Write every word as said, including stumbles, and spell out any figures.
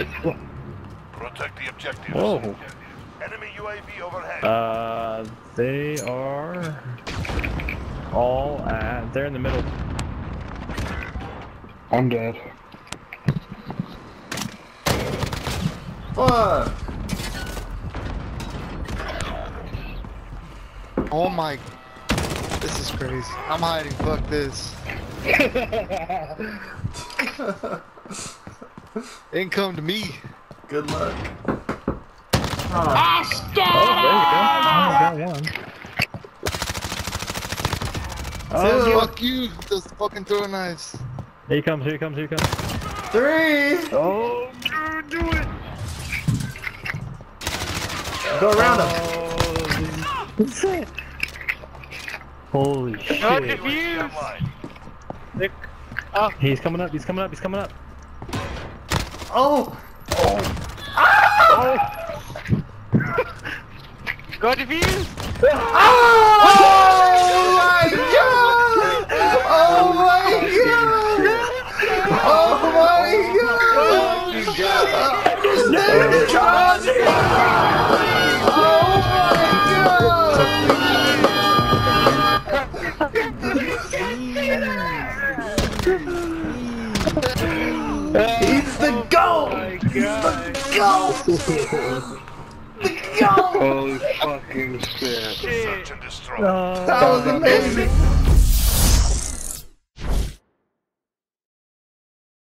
Protect the objectives. Whoa. Enemy U A V overhead. Uh, they are all at. They're in the middle. I'm dead. Fuck! Oh my. This is crazy. I'm hiding. Fuck this. Ain't come to me. Good luck. Oh, there you go. Oh, got one. Oh, Two. fuck you. Those fucking throwing knives. Here he comes, here he comes, here he comes. Three! Oh, dude, do it! Go around him. Oh, holy shit. U A V online. Nick. Oh. He's coming up, he's coming up, he's coming up. Oh! Oh! Go defuse! Oh my god! Oh my god! Oh my god! You got it. Oh my god! He's the GOAT! He's the GOAT! The GOAT! Holy fucking shit. Search and destroy. Oh. That was amazing!